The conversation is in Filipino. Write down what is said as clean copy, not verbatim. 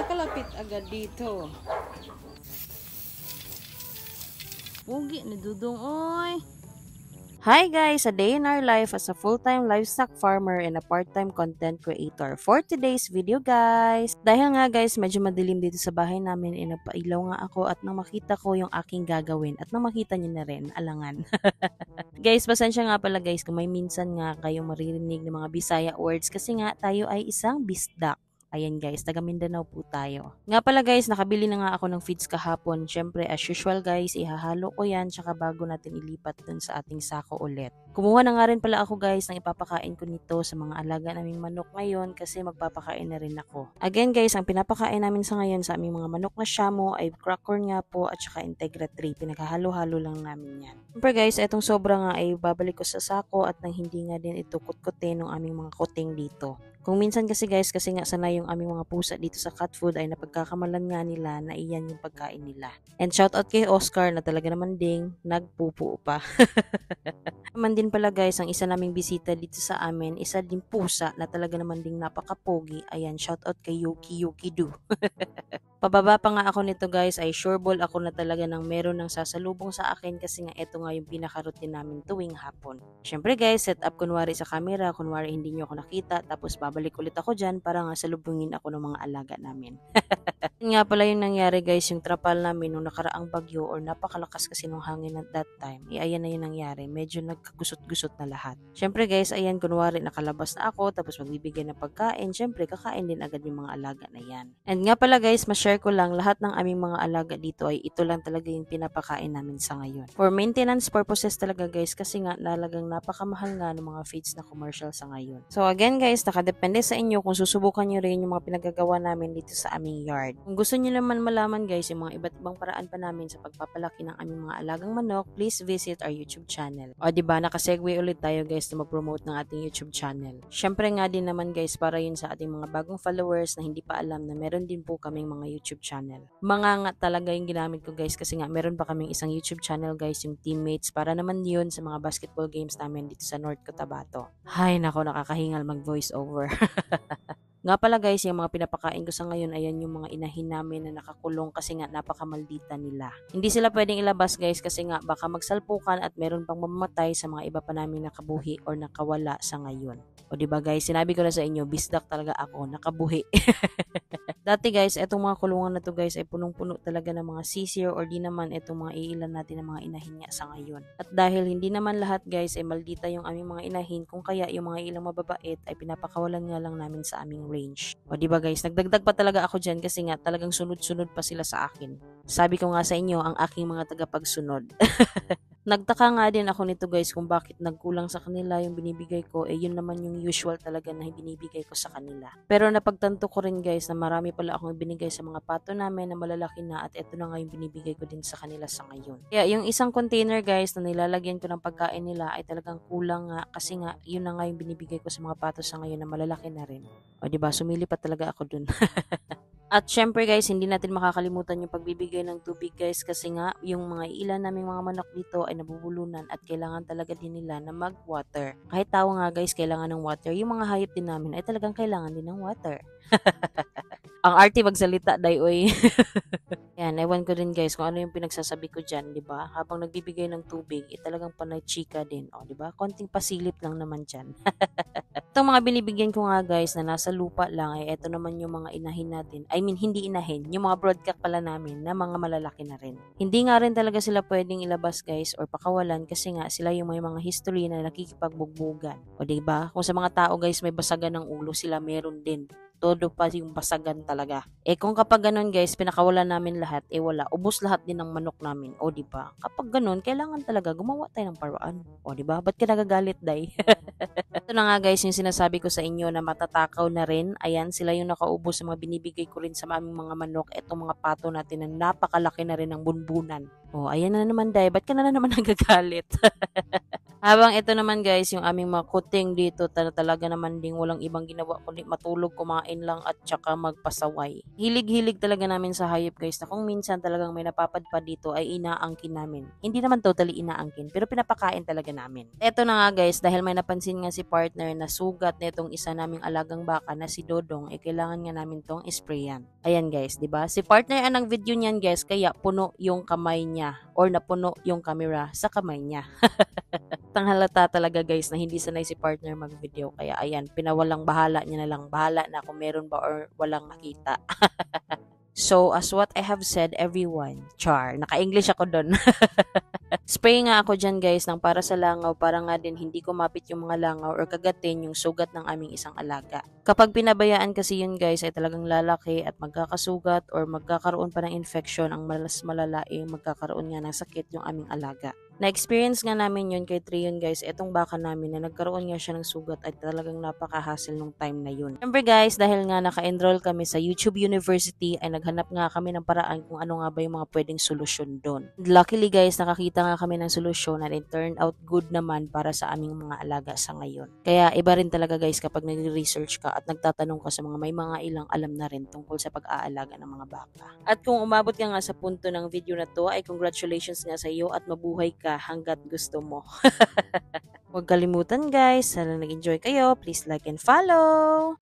nakalapit agad dito. Pugi ni Dudong, oy. Hi guys! A day in our life as a full-time livestock farmer and a part-time content creator. For today's video guys! Dahil nga guys, medyo madilim dito sa bahay namin, napailaw nga ako at nang makita ko yung aking gagawin at nang makita niyo na rin, alangan. Guys, pasensya nga pala guys kung may minsan nga kayong maririnig ng mga Bisaya words kasi nga tayo ay isang bisdak. Ayan guys, taga Mindanao po tayo. Nga pala guys, nakabili na nga ako ng feeds kahapon. Syempre, as usual guys, ihahalo ko yan tsaka bago natin ilipat dun sa ating sako ulit. Kumuha na nga rin pala ako guys ng ipapakain ko nito sa mga alaga naming manok ngayon kasi magpapakain na rin ako. Again guys, ang pinapakain namin sa ngayon sa aming mga manok na Shamo ay cracker nga po at saka Integra 3. Pinaghahalo-halo lang namin yan. Syempre guys, etong sobra nga ay babalik ko sa sako at nang hindi nga din ito kutkutin ng aming mga kuting dito. Kung minsan kasi guys, kasi nga sanay yung aming mga pusa dito sa cat food ay napagkakamalan nga nila na iyan yung pagkain nila. And shout out kay Oscar na talaga naman ding nagpupo pa. Naman din pala guys, ang isa naming bisita dito sa amin, isa din pusa na talaga naman ding napakapogi. Ayan, shout out kay Yuki Yuki Do. Pababa pa nga ako nito guys ay sureball ako na talaga nang meron ng sasalubong sa akin kasi nga ito nga yung pinaka-routine namin tuwing hapon. Syempre guys, set up kunwari sa camera, kunwari hindi nyo ako nakita, tapos babalik ulit ako dyan para nga salubungin ako ng mga alaga namin. Yun nga pala yung nangyari guys, yung trapal namin nung nakaraang bagyo or napakalakas kasi nung hangin at that time, ayan na yung nangyari, medyo nagkagusot-gusot na lahat. Syempre guys, ayan kunwari nakalabas na ako, tapos magbibigay ng pagkain, syempre kakain din agad yung mga alaga na yan. And nga pala guys, share ko lang, lahat ng aming mga alaga dito ay ito lang talaga yung pinapakain namin sa ngayon. For maintenance purposes talaga guys kasi nga talagang napakamahal nga ng mga feeds na commercial sa ngayon. So again guys, nakadepende sa inyo kung susubukan nyo rin yung mga pinagagawa namin dito sa aming yard. Kung gusto nyo naman malaman guys yung mga iba't ibang paraan pa namin sa pagpapalaki ng aming mga alagang manok, please visit our YouTube channel. O diba, nakasegue ulit tayo guys na mag-promote ng ating YouTube channel. Syempre nga din naman guys para yun sa ating mga bagong followers na hindi pa alam na meron din po kaming mga YouTube channel. Mga nga talaga yung ginamit ko guys kasi nga meron pa kaming isang YouTube channel guys, yung Teammates, para naman yun sa mga basketball games namin dito sa North Cotabato. Hay nako, nakakahingal mag voice over. Nga pala guys, yung mga pinapakain ko sa ngayon, ayan yung mga inahin namin na nakakulong kasi nga napakamaldita nila. Hindi sila pwedeng ilabas guys kasi nga baka magsalpukan at meron pang mamamatay sa mga iba pa namin nakabuhi or nakawala sa ngayon. O diba guys, sinabi ko na sa inyo, bisdak talaga ako, nakabuhi. Dati guys, etong mga kulungan na to guys ay punong-puno talaga ng mga sisir or di naman etong mga iilan natin ng mga inahin niya sa ngayon. At dahil hindi naman lahat guys ay maldita yung aming mga inahin, kung kaya yung mga ilang mababait ay pinapakawalan nga lang namin sa aming range. O diba guys, nagdagdag pa talaga ako dyan kasi nga talagang sunod-sunod pa sila sa akin. Sabi ko nga sa inyo, ang aking mga tagapagsunod. Nagtaka nga din ako nito guys kung bakit nagkulang sa kanila yung binibigay ko, yun naman yung usual talaga na binibigay ko sa kanila. Pero napagtanto ko rin guys na marami pala akong binigay sa mga pato namin na malalaki na at eto na nga yung binibigay ko din sa kanila sa ngayon. Kaya yung isang container guys na nilalagyan ko ng pagkain nila ay talagang kulang nga kasi nga yun na nga yung binibigay ko sa mga pato sa ngayon na malalaki na rin. O diba, sumili pa talaga ako dun. At syempre guys, hindi natin makakalimutan yung pagbibigay ng tubig guys kasi nga yung mga ilan naming mga manok dito ay nabubulunan at kailangan talaga din nila na mag-water. Kahit tao nga guys, kailangan ng water. Yung mga hayop din namin ay talagang kailangan din ng water. Ang arty magsalita, dayoy. Yan, ewan ko din guys kung ano yung pinagsasabi ko dyan, di ba? Habang nagbibigay ng tubig, talagang panay chika din, o di ba? Konting pasilip lang naman dyan. Itong mga binibigyan ko nga guys na nasa lupa lang, ay eto naman yung mga inahin natin. I mean, hindi inahin, yung mga broadcock pala namin na mga malalaki na rin. Hindi nga rin talaga sila pwedeng ilabas guys or pakawalan kasi nga sila yung may mga history na nakikipagbugbugan. O di ba? Kung sa mga tao guys may basagan ng ulo, sila meron din. Todo pa yung basagan talaga. Kung kapag ganun guys, pinakawalan namin lahat, wala. Ubos lahat din ng manok namin. O diba? Kapag ganun, kailangan talaga gumawa tayo ng paraan. O diba? Ba't ka nagagalit, day? Ito na nga guys, yung sinasabi ko sa inyo na matatakaw na rin. Ayan, sila yung nakaubos sa mga binibigay ko rin sa aming mga manok. Etong mga pato natin na napakalaki na rin ng bunbunan. O, ayan na naman, day. Ba't ka na naman nagagalit? Habang ito naman guys, yung aming mga kuting dito, talaga naman ding walang ibang ginawa kundi matulog, kumain kumain lang at tsaka magpasaway. Hilig-hilig talaga namin sa hayop guys na kung minsan talagang may napapadpad dito ay inaangkin namin. Hindi naman totally inaangkin pero pinapakain talaga namin. Eto na nga guys, dahil may napansin nga si partner na sugat nitong isa naming alagang baka na si Dodong, kailangan nga namin tong isprayan. Ayan guys, 'di ba? Si partner ang video niyan guys, kaya puno yung kamay niya or napuno yung camera sa kamay niya. Halata talaga guys na hindi sanay si partner mag-video. Kaya ayan, pinawalang bahala niya na lang. Bahala na kung meron ba or walang nakita. So, as what I have said, everyone, char, naka-English ako doon. Spray nga ako dyan guys ng para sa langaw para nga din hindi kumapit yung mga langaw or kagatin yung sugat ng aming isang alaga. Kapag pinabayaan kasi yun guys ay talagang lalaki at magkakasugat or magkakaroon pa ng infection, ang mas malala ay magkakaroon nga ng sakit yung aming alaga. Na-experience nga namin yun kay Trion guys, etong baka namin na nagkaroon nga siya ng sugat ay talagang napaka-hassle nung time na yun. Remember guys, dahil nga naka-enroll kami sa YouTube University ay naghanap nga kami ng paraan kung ano nga ba yung mga pwedeng solusyon doon. Luckily guys, nakakita nga kami ng solusyon and it turned out good naman para sa aming mga alaga sa ngayon. Kaya iba rin talaga guys kapag nag-research ka at nagtatanong ka sa mga may mga ilang alam na rin tungkol sa pag-aalaga ng mga baka. At kung umabot ka nga sa punto ng video na to ay congratulations nga sa iyo at mabuhay ka hanggat gusto mo. Huwag kalimutan guys, sana nag-enjoy kayo, please like and follow!